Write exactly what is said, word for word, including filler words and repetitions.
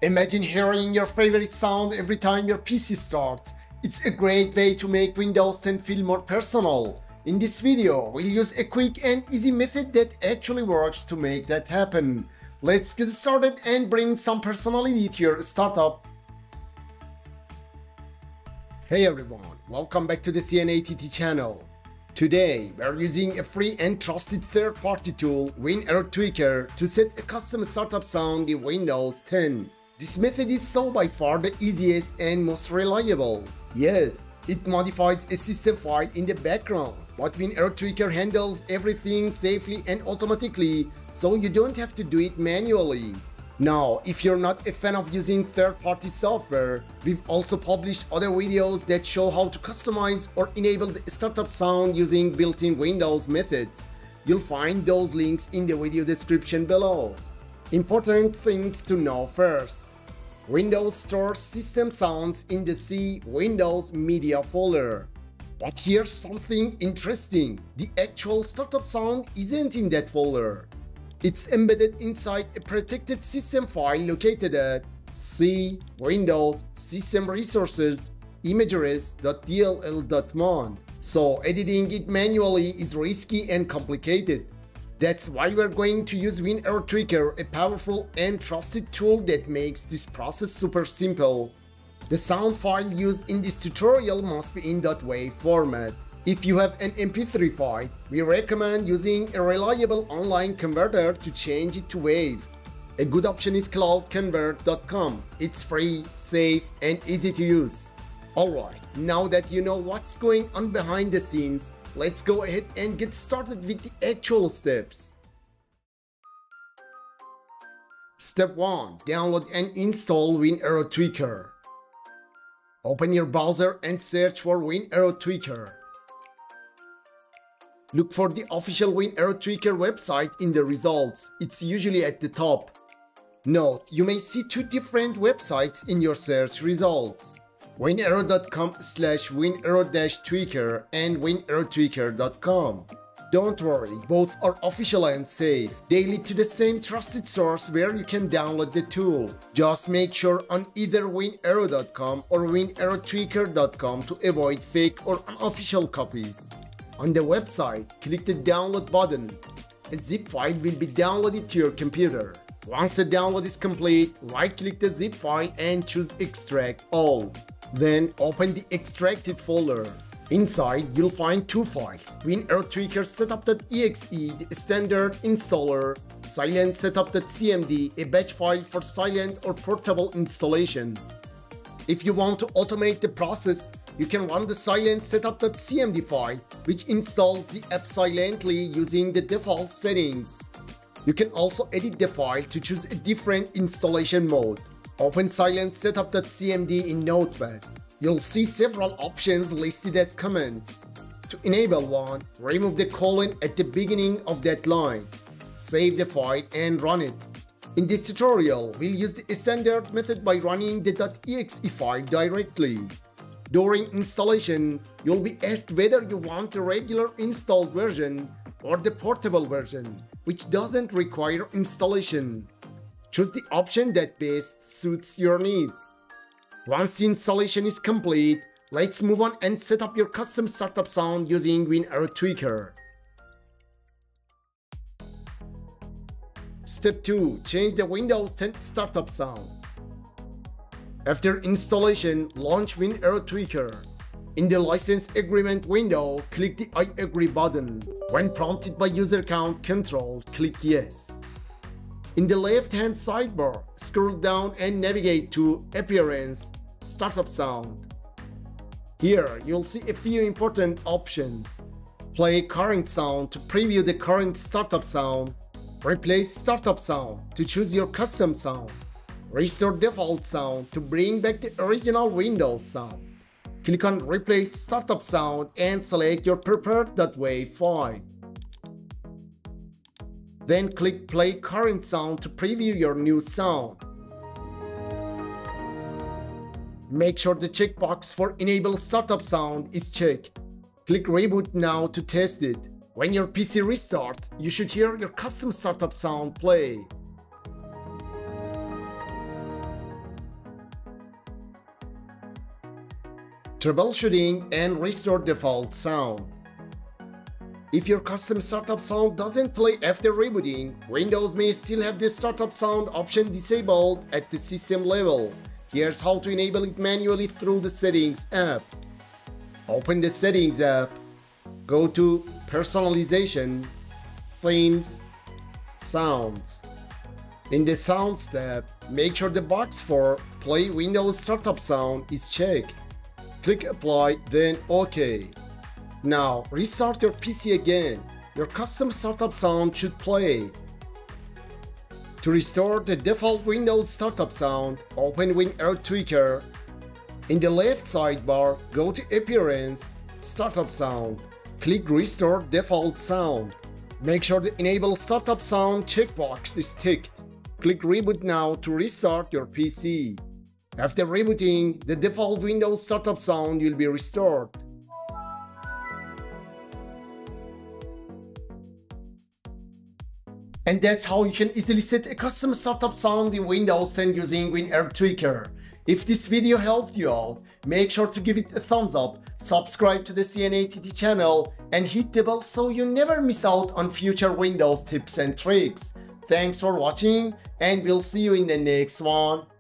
Imagine hearing your favorite sound every time your P C starts. It's a great way to make Windows ten feel more personal. In this video, we'll use a quick and easy method that actually works to make that happen. Let's get started and bring some personality to your startup. Hey everyone, welcome back to the C N A T T channel. Today, we're using a free and trusted third-party tool, Use Winaero Tweaker, to set a custom startup sound in Windows ten. This method is so by far the easiest and most reliable. Yes, it modifies a system file in the background, but Use Winaero Tweaker handles everything safely and automatically, so you don't have to do it manually. Now, if you're not a fan of using third-party software, we've also published other videos that show how to customize or enable the startup sound using built-in Windows methods. You'll find those links in the video description below. Important things to know first. Windows stores system sounds in the C Windows Media folder. But here's something interesting. The actual startup sound isn't in that folder. It's embedded inside a protected system file located at C Windows System Resources imageres.dll.mon. So editing it manually is risky and complicated. That's why we're going to use Use Winaero Tweaker, a powerful and trusted tool that makes this process super simple. The sound file used in this tutorial must be in .wav format. If you have an M P three file, we recommend using a reliable online converter to change it to WAV. A good option is cloud convert dot com. It's free, safe, and easy to use. Alright, now that you know what's going on behind the scenes, let's go ahead and get started with the actual steps. Step one. Download and install Use Winaero Tweaker. Open your browser and search for Use Winaero Tweaker. Look for the official Use Winaero Tweaker website in the results. It's usually at the top. Note, you may see two different websites in your search results. winaero dot com slash winaero tweaker and winaero tweaker dot com. Don't worry, both are official and safe. They lead to the same trusted source where you can download the tool. Just make sure on either winaero dot com or winaero tweaker dot com to avoid fake or unofficial copies. On the website, click the download button. A zip file will be downloaded to your computer. Once the download is complete, right-click the zip file and choose Extract All. Then open the extracted folder. Inside, you'll find two files: Use Winaero Tweaker setup.exe, the standard installer, silent setup.cmd, a batch file for silent or portable installations. If you want to automate the process, you can run the silent setup.cmd file, which installs the app silently using the default settings. You can also edit the file to choose a different installation mode. Open silent setup.cmd in Notepad. You'll see several options listed as comments. To enable one, remove the colon at the beginning of that line. Save the file and run it. In this tutorial, we'll use the standard method by running the .exe file directly. During installation, you'll be asked whether you want the regular installed version or the portable version, which doesn't require installation. Choose the option that best suits your needs. Once the installation is complete, let's move on and set up your custom startup sound using Use Winaero Tweaker. Step two. Change the Windows ten startup sound. After installation, launch Use Winaero Tweaker. In the license agreement window, click the I agree button. When prompted by user count control, click yes. In the left-hand sidebar, scroll down and navigate to Appearance, Startup Sound. Here, you'll see a few important options. Play current sound to preview the current startup sound. Replace startup sound to choose your custom sound. Restore default sound to bring back the original Windows sound. Click on Replace Startup Sound and select your preferred .wav file. Then click Play Current Sound to preview your new sound. Make sure the checkbox for Enable Startup Sound is checked. Click Reboot now to test it. When your P C restarts, you should hear your custom startup sound play. Troubleshooting and restore default sound. If your custom startup sound doesn't play after rebooting, Windows may still have the startup sound option disabled at the system level. Here's how to enable it manually through the Settings app. Open the Settings app, go to Personalization, Themes, Sounds. In the Sounds tab, make sure the box for Play Windows Startup Sound is checked. Click Apply, then OK. Now restart your P C again. Your custom startup sound should play. To restore the default Windows startup sound, open Winaero Tweaker. In the left sidebar, go to Appearance, Startup Sound. Click Restore Default Sound. Make sure the Enable Startup Sound checkbox is ticked. Click Reboot now to restart your P C. After rebooting, the default Windows startup sound will be restored. And that's how you can easily set a custom startup sound in Windows ten using Winaero Tweaker. If this video helped you out, make sure to give it a thumbs up, subscribe to the C N A T T channel, and hit the bell so you never miss out on future Windows tips and tricks. Thanks for watching, and we'll see you in the next one.